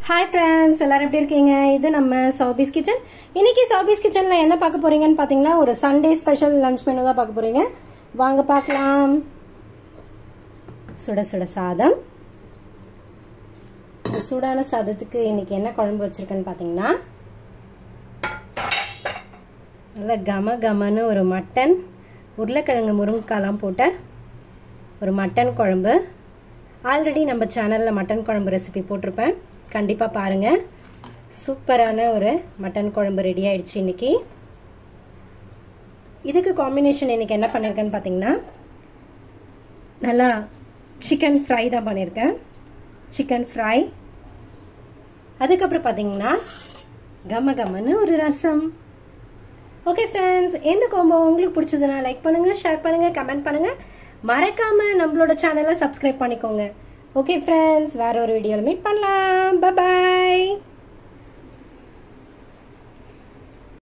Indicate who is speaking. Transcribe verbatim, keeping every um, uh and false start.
Speaker 1: Hi friends, எல்லாரும் எப்படி இருக்கீங்க? இது நம்ம Sowbi's kitchen. இன்னைக்கு Sowbi's kitchenல என்ன பார்க்க போறீங்கன்னு பாத்தீங்கன்னா ஒரு Sunday special lunch menu தான் பார்க்க போறீங்க. வாங்க பார்க்கலாம். சுட சுட சாதம். சுடான சாதத்துக்கு இன்னைக்கு என்ன குழம்பு வச்சிருக்கேன்னு பாத்தீங்கன்னா நல்ல கம கமன்னு ஒரு மட்டன் உருளைக்கிழங்கு முருங்கைக்காலாம் போட்ட ஒரு மட்டன் குழம்பு. ஆல்ரெடி நம்ம சேனல்ல மட்டன் குழம்பு ரெசிபி போட்டிருப்பேன். கண்டிப்பா பாருங்க. சூப்பரான ஒரு மட்டன் குழம்பு ரெடி ஆயிடுச்சு இன்னைக்கு. இதுக்கு காம்பினேஷன் இன்னைக்கு என்ன பண்ணிருக்கேன்னு பாத்தீங்கன்னா நல்லா சிக்கன் ஃப்ரை தான் பண்ணிருக்கேன். Chicken fry. அதுக்கப்புறம் பாத்தீங்கன்னா கம கமன்னு ஒரு ரசம். ஓகே ஃப்ரெண்ட்ஸ், இந்த காம்போ உங்களுக்கு பிடிச்சதுன்னா லைக் பண்ணுங்க, ஷேர் பண்ணுங்க, கமெண்ட் பண்ணுங்க. மறக்காம நம்மளோட சேனலை சப்ஸ்கிரைப் பண்ணிக்கோங்க. ஓகே ஃப்ரெண்ட்ஸ், வேற ஒரு வீடியோல மீட் பண்ணலாம். Bye by.